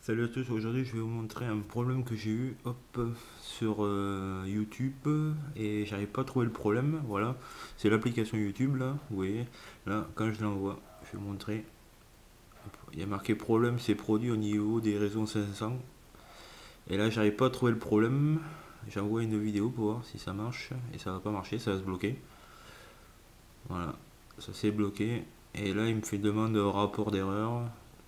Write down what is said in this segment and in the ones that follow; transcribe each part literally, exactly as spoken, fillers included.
Salut à tous, aujourd'hui je vais vous montrer un problème que j'ai eu hop, sur euh, YouTube et j'arrive pas à trouver le problème. Voilà, c'est l'application YouTube là, vous voyez, là quand je l'envoie, je vais vous montrer. Il y a marqué problème, c'est produit au niveau des réseaux cinq cents et là j'arrive pas à trouver le problème. J'envoie une vidéo pour voir si ça marche et ça va pas marcher, ça va se bloquer. Voilà, ça s'est bloqué et là il me fait demande de rapport d'erreur.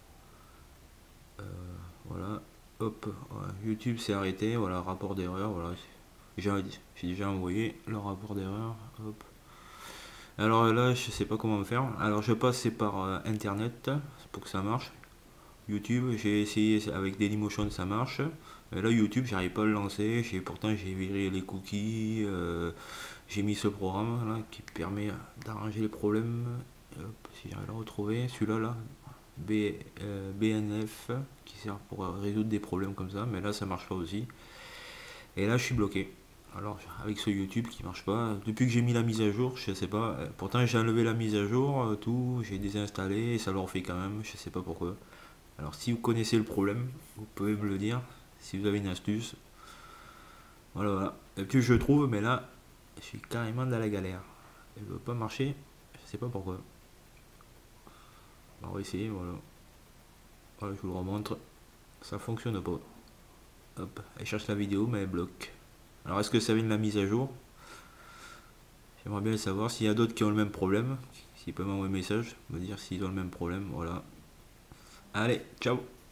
Voilà, hop, voilà, YouTube s'est arrêté, voilà, rapport d'erreur, voilà. J'ai j'ai déjà envoyé le rapport d'erreur, hop. Alors là, je sais pas comment faire. Alors je passe par euh, internet pour que ça marche. YouTube, j'ai essayé avec Dailymotion, ça marche. Et là, YouTube, j'arrive pas à le lancer. J'ai pourtant j'ai viré les cookies. Euh, j'ai mis ce programme là qui permet d'arranger les problèmes. Et hop, si j'arrive à le retrouver, celui-là là, B, euh, B N F, qui sert pour résoudre des problèmes comme ça. Mais là, ça marche pas aussi. Et là, je suis bloqué. Alors, avec ce YouTube qui marche pas, depuis que j'ai mis la mise à jour, je sais pas. euh, Pourtant, j'ai enlevé la mise à jour, euh, tout, j'ai désinstallé et ça le refait quand même. Je sais pas pourquoi. Alors, si vous connaissez le problème, vous pouvez me le dire. Si vous avez une astuce, voilà, voilà. D'habitude, je trouve, mais là, je suis carrément dans la galère. Elle veut pas marcher, je sais pas pourquoi. On va essayer, voilà. Voilà, je vous le remontre. Ça fonctionne pas. Hop, elle cherche la vidéo, mais elle bloque. Alors, est-ce que ça vient de la mise à jour? J'aimerais bien savoir s'il y a d'autres qui ont le même problème. S'ils peuvent m'envoyer un message, me dire s'ils ont le même problème. Voilà. Allez, ciao!